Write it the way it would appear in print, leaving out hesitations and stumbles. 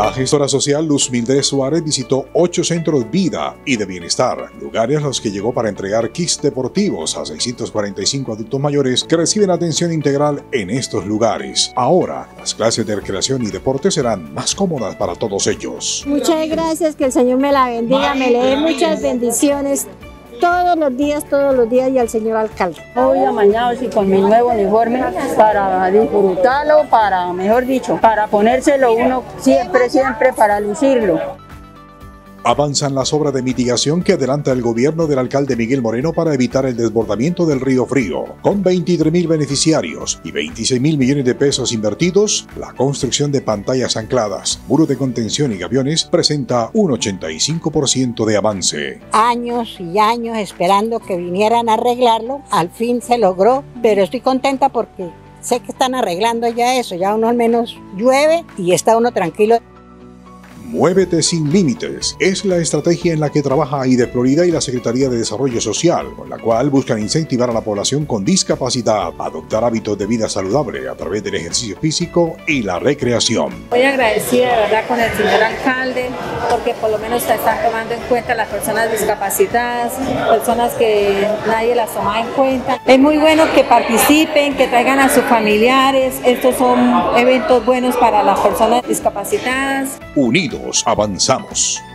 La gestora social Luz Mildred Suárez visitó 8 centros vida y de bienestar, lugares a los que llegó para entregar kits deportivos a 645 adultos mayores que reciben atención integral en estos lugares. Ahora, las clases de recreación y deporte serán más cómodas para todos ellos. Muchas gracias, que el Señor me la bendiga, me le dé muchas bendiciones todos los días y al señor alcalde. Hoy amañados y con mi nuevo uniforme para disfrutarlo, para, mejor dicho, para ponérselo uno siempre, para lucirlo. Avanzan las obras de mitigación que adelanta el gobierno del alcalde Miguel Moreno para evitar el desbordamiento del río Frío. Con 23.000 beneficiarios y 26.000 millones de pesos invertidos, la construcción de pantallas ancladas, muros de contención y gaviones presenta un 85% de avance. Años y años esperando que vinieran a arreglarlo, al fin se logró, pero estoy contenta porque sé que están arreglando ya eso, ya uno al menos llueve y está uno tranquilo. Muévete sin límites es la estrategia en la que trabaja AIDE Florida y la Secretaría de Desarrollo Social, con la cual buscan incentivar a la población con discapacidad a adoptar hábitos de vida saludable a través del ejercicio físico y la recreación. Muy agradecida de verdad con el señor alcalde, porque por lo menos se están tomando en cuenta las personas discapacitadas, personas que nadie las toma en cuenta. Es muy bueno que participen, que traigan a sus familiares. Estos son eventos buenos para las personas discapacitadas. Unidos avanzamos.